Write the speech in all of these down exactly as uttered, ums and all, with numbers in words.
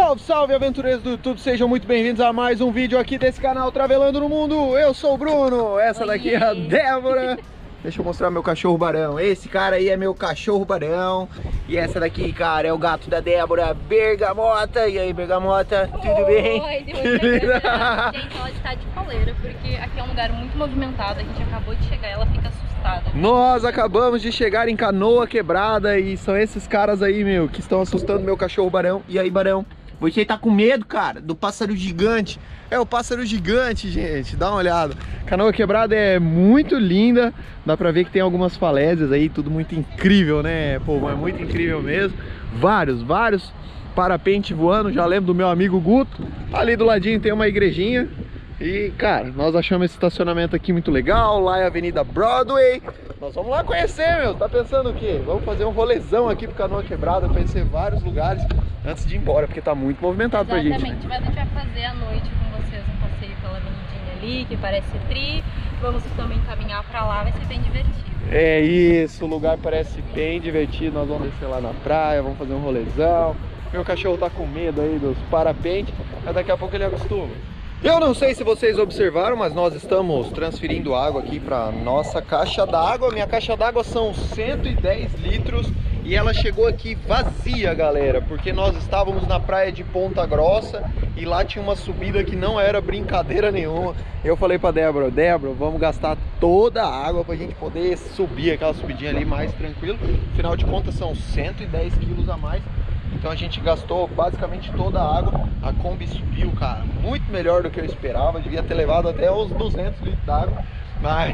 Salve, salve, aventureiros do YouTube, sejam muito bem-vindos a mais um vídeo aqui desse canal Travelando no Mundo. Eu sou o Bruno, essa daqui é a Débora. Deixa eu mostrar meu cachorro Barão. Esse cara aí é meu cachorro Barão. E essa daqui, cara, é o gato da Débora, Bergamota. E aí, Bergamota, tudo bem? Oi, gente, ela está de coleira, porque aqui é um lugar muito movimentado. A gente acabou de chegar, ela fica assustada. Nós acabamos de chegar em Canoa Quebrada e são esses caras aí, meu, que estão assustando meu cachorro Barão. E aí, Barão? Você tá com medo, cara, do pássaro gigante? É o pássaro gigante, gente, dá uma olhada. Canoa Quebrada é muito linda, dá pra ver que tem algumas falésias aí, tudo muito incrível, né? Pô, é muito incrível mesmo. Vários, vários parapente voando, já lembro do meu amigo Guto. Ali do ladinho tem uma igrejinha. E, cara, nós achamos esse estacionamento aqui muito legal. Lá é a Avenida Broadway. Nós vamos lá conhecer, meu. Tá pensando o quê? Vamos fazer um rolezão aqui pro Canoa Quebrada, conhecer vários lugares antes de ir embora, porque tá muito movimentado. Exatamente. Pra gente. Mas a gente vai fazer à noite com vocês um passeio pela avenidinha ali, que parece tri. Vamos também caminhar pra lá, vai ser bem divertido. É isso, o lugar parece bem divertido. Nós vamos descer lá na praia, vamos fazer um rolezão. Meu cachorro tá com medo aí dos parapentes, mas daqui a pouco ele acostuma. Eu não sei se vocês observaram, mas nós estamos transferindo água aqui para nossa caixa d'água. Minha caixa d'água são cento e dez litros e ela chegou aqui vazia, galera, porque nós estávamos na praia de Ponta Grossa e lá tinha uma subida que não era brincadeira nenhuma. Eu falei para Débora, Débora, vamos gastar toda a água para a gente poder subir aquela subidinha ali mais tranquilo. Afinal de contas são cento e dez quilos a mais. Então a gente gastou basicamente toda a água. A Kombi subiu, cara, muito melhor do que eu esperava. Devia ter levado até uns duzentos litros d'água, mas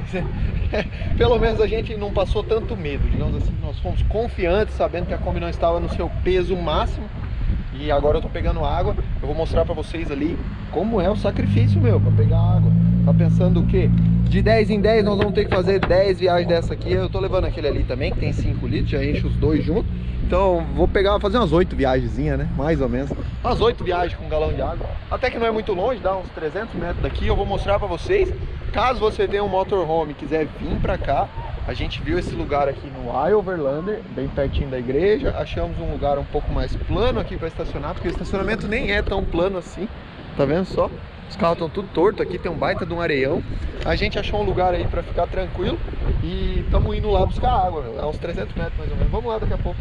pelo menos a gente não passou tanto medo, digamos assim. Nós fomos confiantes, sabendo que a Kombi não estava no seu peso máximo. E agora eu tô pegando água. Eu vou mostrar pra vocês ali como é o sacrifício, meu, pra pegar água. Tá pensando o quê? De dez em dez nós vamos ter que fazer dez viagens dessa aqui. Eu tô levando aquele ali também, que tem cinco litros, já enche os dois juntos. Então vou pegar, fazer umas oito viagenzinhas, né? Mais ou menos. Umas oito viagens com um galão de água. Até que não é muito longe, dá uns trezentos metros daqui. Eu vou mostrar pra vocês. Caso você tenha um motorhome e quiser vir pra cá, a gente viu esse lugar aqui no I Overlander, bem pertinho da igreja. Achamos um lugar um pouco mais plano aqui pra estacionar, porque o estacionamento nem é tão plano assim. Tá vendo só? Os carros estão tudo torto, aqui tem um baita de um areião. A gente achou um lugar aí pra ficar tranquilo e estamos indo lá buscar água, meu. É uns trezentos metros mais ou menos. Vamos lá daqui a pouco.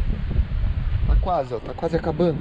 Tá quase, ó, tá quase acabando.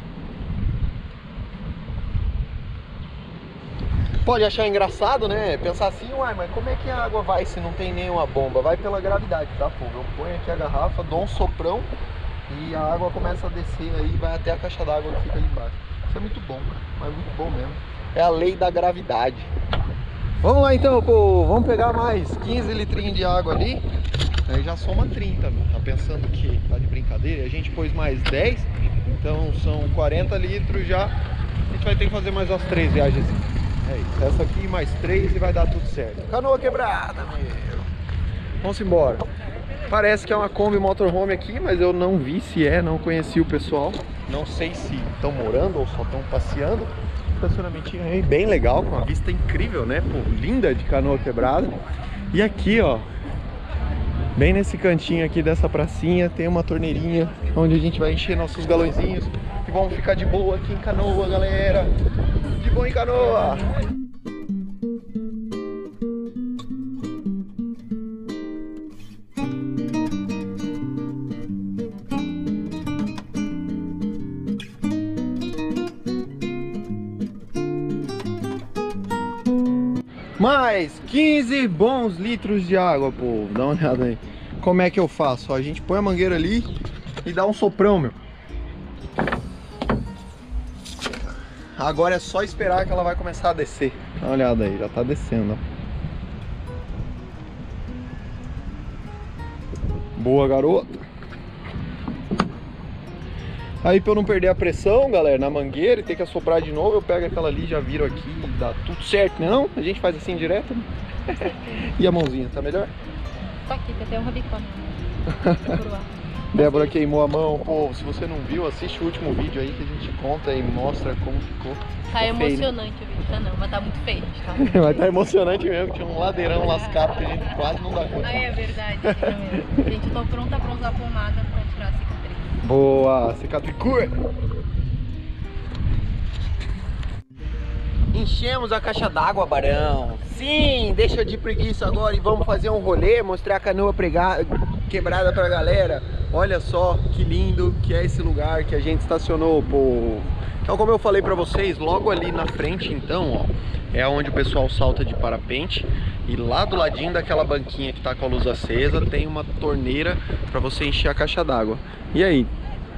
Pode achar engraçado, né? Pensar assim, uai, mas como é que a água vai se não tem nenhuma bomba? Vai pela gravidade, tá, pô? Eu ponho aqui a garrafa, dou um soprão e a água começa a descer aí e vai até a caixa d'água que fica ali embaixo. Isso é muito bom, cara, mas muito bom mesmo. É a lei da gravidade. Vamos lá então, pô, vamos pegar mais quinze litrinhos de água ali. Aí já soma trinta, meu. Tá pensando que tá de brincadeira? A gente pôs mais dez, então são quarenta litros já. A gente vai ter que fazer mais umas três viagens. É isso, essa aqui mais três e vai dar tudo certo. Canoa Quebrada, meu. Vamos embora. Parece que é uma Kombi motorhome aqui, mas eu não vi se é, não conheci o pessoal. Não sei se estão morando ou só estão passeando. Estacionamentinho aí bem legal, com uma vista incrível, né? Pô, linda de Canoa Quebrada. E aqui, ó, bem nesse cantinho aqui dessa pracinha, tem uma torneirinha onde a gente vai encher nossos galõezinhos e vamos ficar de boa aqui em Canoa, galera. De boa em Canoa. Mais quinze bons litros de água, pô. Dá uma olhada aí. Como é que eu faço? Ó, a gente põe a mangueira ali e dá um soprão, meu. Agora é só esperar que ela vai começar a descer. Dá uma olhada aí, já tá descendo, ó. Boa, garota. Aí, pra eu não perder a pressão, galera, na mangueira e ter que assoprar de novo, eu pego aquela ali, já viro aqui e dá tudo certo, né? Não? A gente faz assim direto, né? E a mãozinha, tá melhor? Tá aqui, tem até um rabicão. Débora queimou a mão. Pô, se você não viu, assiste o último vídeo aí que a gente conta e mostra como ficou. Tá ficou emocionante feio, né? O vídeo, tá não, mas tá muito feio, tá? Vai estar emocionante mesmo, tinha um ladeirão lascado que a gente quase não dá conta. Ah, é verdade, é mesmo. Gente, eu tô pronta pra usar a pomada pra tirar a cicatriz. Boa, cicatricura! Enchemos a caixa d'água, Barão. Sim, deixa de preguiça agora e vamos fazer um rolê, mostrar a canoa pregada, quebrada pra galera. Olha só que lindo que é esse lugar que a gente estacionou, pô. Então, como eu falei pra vocês, logo ali na frente, então, ó, é onde o pessoal salta de parapente. E lá do ladinho daquela banquinha que tá com a luz acesa, tem uma torneira pra você encher a caixa d'água. E aí?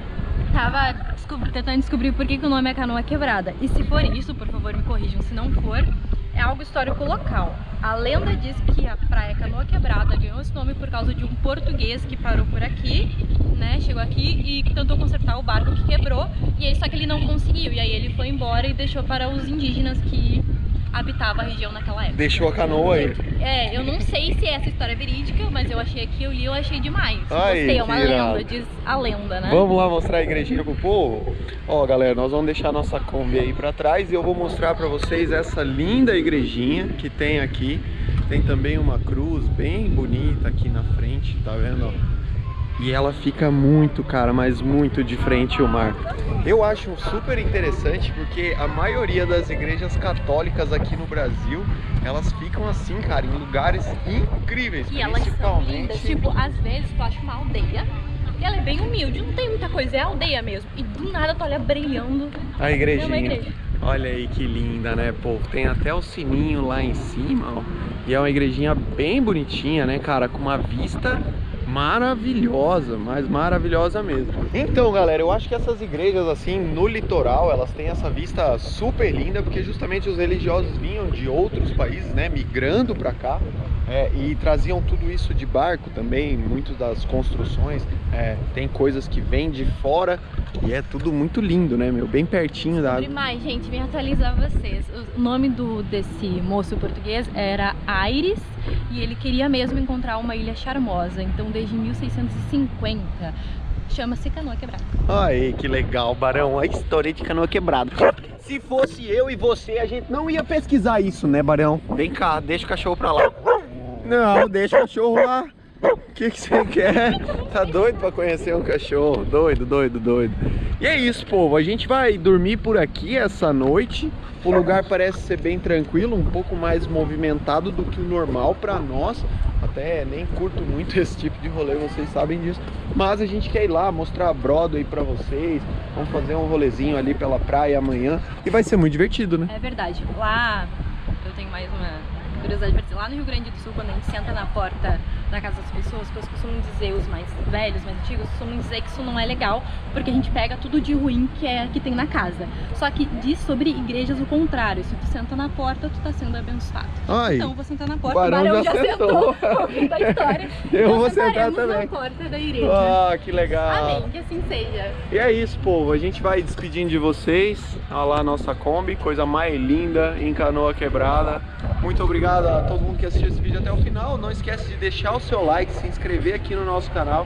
Tava descob- tentando descobrir por que, que o nome é Canoa Quebrada. E se for isso, por favor me corrijam, se não for, é algo histórico local. A lenda diz que a praia Canoa Quebrada ganhou esse nome por causa de um português que parou por aqui, né, chegou aqui e tentou consertar o barco que quebrou, e aí só que ele não conseguiu, e aí ele foi embora e deixou para os indígenas que habitavam a região naquela época. Deixou a canoa aí. É, eu não sei se essa história é verídica, mas eu achei aqui, eu li, eu achei demais. Ai, Gostei, é uma que irado. lenda, diz a lenda, né? Vamos lá mostrar a igrejinha pro povo? Ó, galera, nós vamos deixar nossa Kombi aí pra trás e eu vou mostrar pra vocês essa linda igrejinha que tem aqui. Tem também uma cruz bem bonita aqui na frente, tá vendo? Ó? E ela fica muito, cara, mas muito de frente ao mar. Eu acho super interessante porque a maioria das igrejas católicas aqui no Brasil, elas ficam assim, cara, em lugares incríveis. E elas são principalmente... lindas, tipo, às vezes tu acha uma aldeia e ela é bem humilde, não tem muita coisa, é aldeia mesmo. E do nada tu olha brilhando. A igrejinha. É uma igreja. Olha aí que linda, né, pô? Tem até o sininho lá em cima, ó. E é uma igrejinha bem bonitinha, né, cara? Com uma vista maravilhosa, mas maravilhosa mesmo. Então, galera, eu acho que essas igrejas assim no litoral, elas têm essa vista super linda, porque justamente os religiosos vinham de outros países, né, migrando pra cá, é, e traziam tudo isso de barco também. Muitas das construções é, tem coisas que vêm de fora e é tudo muito lindo, né, meu? Bem pertinho da... Demais, gente, vim atualizar vocês. O nome do, desse moço português era Aires e ele queria mesmo encontrar uma ilha charmosa. Então, desde mil seiscentos e cinquenta, chama-se Canoa Quebrada. Ai, que legal, Barão, a história de Canoa Quebrada. Se fosse eu e você, a gente não ia pesquisar isso, né, Barão? Vem cá, deixa o cachorro pra lá. Não, deixa o cachorro lá. O que que você quer? Tá doido pra conhecer um cachorro? Doido, doido, doido. E é isso, povo. A gente vai dormir por aqui essa noite. O lugar parece ser bem tranquilo, um pouco mais movimentado do que o normal pra nós. Até nem curto muito esse tipo de rolê, vocês sabem disso. Mas a gente quer ir lá mostrar a Broadway pra vocês. Vamos fazer um rolezinho ali pela praia amanhã. E vai ser muito divertido, né? É verdade. Lá, eu tenho mais uma curiosidade pra dizer. Lá no Rio Grande do Sul, quando a gente senta na porta da casa das pessoas, as pessoas costumam dizer, os mais velhos, mais antigos, costumam dizer que isso não é legal, porque a gente pega tudo de ruim que, é, que tem na casa. Só que diz sobre igrejas o contrário. Se tu senta na porta, tu tá sendo abençoado. Ai, então eu vou sentar na porta, o Barão, o Barão já já sentou. sentou, ouvindo a história. Eu Então vou sentar sentaremos também. na porta da igreja. Ah, que legal. Amém, que assim seja. E é isso, povo. A gente vai despedindo de vocês. Olha lá a nossa Kombi, coisa mais linda em Canoa Quebrada. Muito obrigado a todo mundo que assistiu esse vídeo até o final. Não esquece de deixar o seu like, se inscrever aqui no nosso canal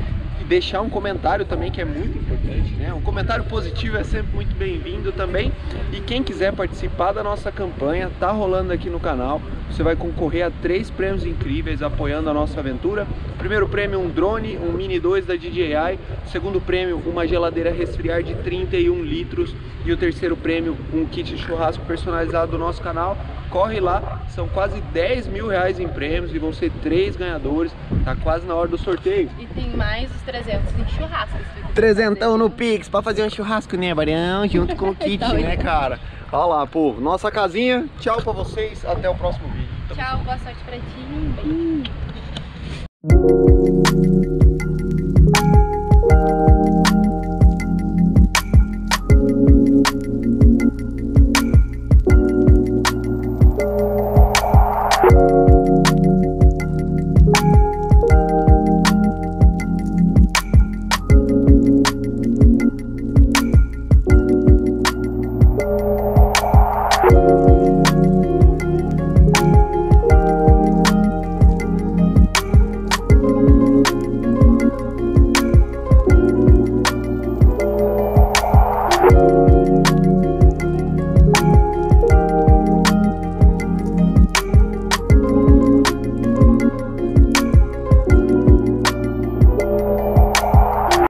e deixar um comentário também, que é muito importante, né? Um comentário positivo é sempre muito bem-vindo também. E quem quiser participar da nossa campanha, tá rolando aqui no canal. Você vai concorrer a três prêmios incríveis apoiando a nossa aventura. Primeiro prêmio, um drone, um Mini dois da D J I. Segundo prêmio, uma geladeira resfriar de trinta e um litros. E o terceiro prêmio, um kit de churrasco personalizado do nosso canal. Corre lá, são quase dez mil reais em prêmios e vão ser três ganhadores. Tá quase na hora do sorteio. E tem mais os trezentos de churrasco. Trezentão no Pix pra fazer um churrasco, né, Barão? Junto com o kit, Tá né, cara? Olha lá, povo. Nossa casinha. Tchau pra vocês. Até o próximo vídeo. Tchau, boa sorte pra ti. Um beijo.